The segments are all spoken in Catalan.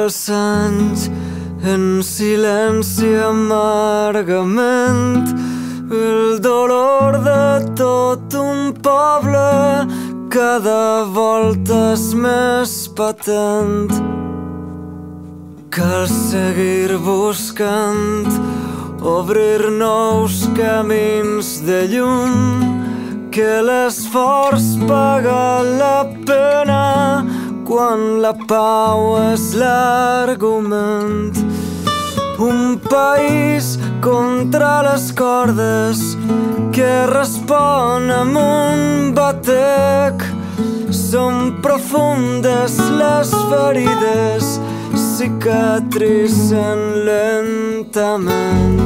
els anys en silenci amargament, el dolor de tot un poble cada volta és més patent. Cal seguir buscant, obrir nous camins de llum, que l'esforç paga la pena quan la pau és l'argument. Un país contra les cordes que respon amb un batec. Són profundes les ferides, cicatritzen lentament.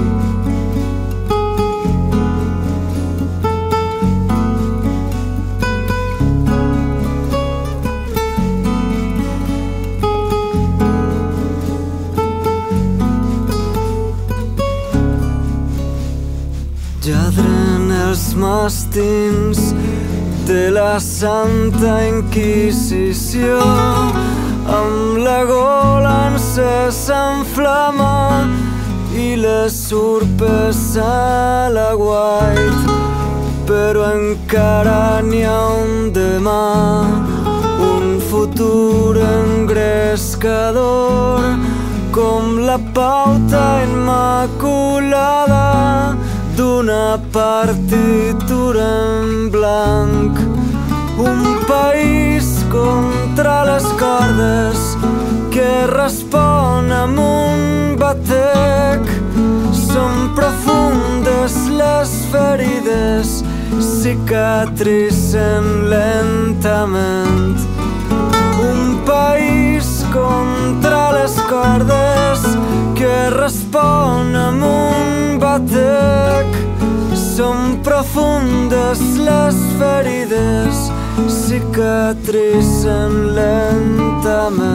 Lladren els mastins de la Santa Inquisició, amb la gola encès s'enflama i les urpes a l'aguait. Però encara n'hi ha un demà, un futur engrescador, com la pauta immaculada d'una partitura en blanc. Un país contra les cordes que respon amb un batec. Són profundes les ferides, cicatritzen lentament. Un país contra les cordes que respon amb un batec. Són profundes les ferides, cicatritzen lentament.